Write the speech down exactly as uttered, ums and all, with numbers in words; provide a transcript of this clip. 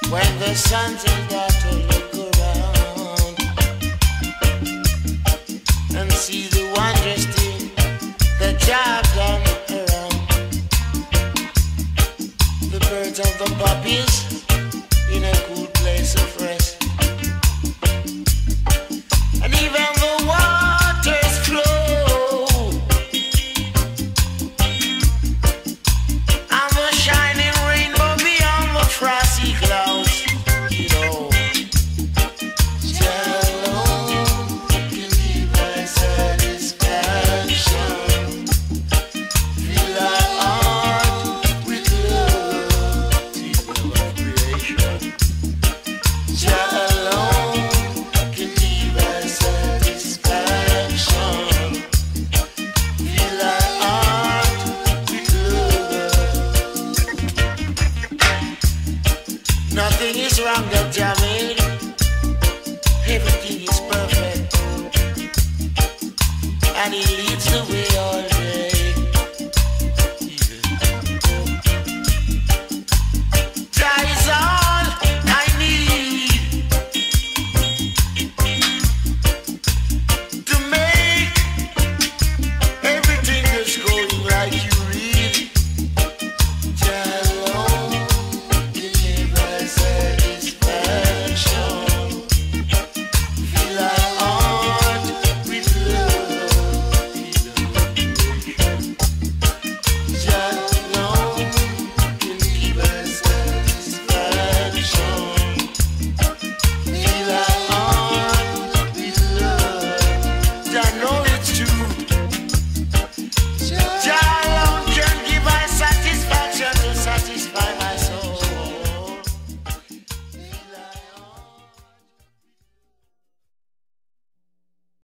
When the sons and daughters look around and see the wondrous thing that Jah done around, the birds and the puppies in a cool place of rest, and even the waters flow, and the shining rainbow beyond the frosty clouds. You know, Jah alone can give us satisfaction. Fill our heart with love, people of creation. Jah alone can give us satisfaction. Fill our heart with love. Nothing is wrong that Jah made. Everything is perfect, and He leaves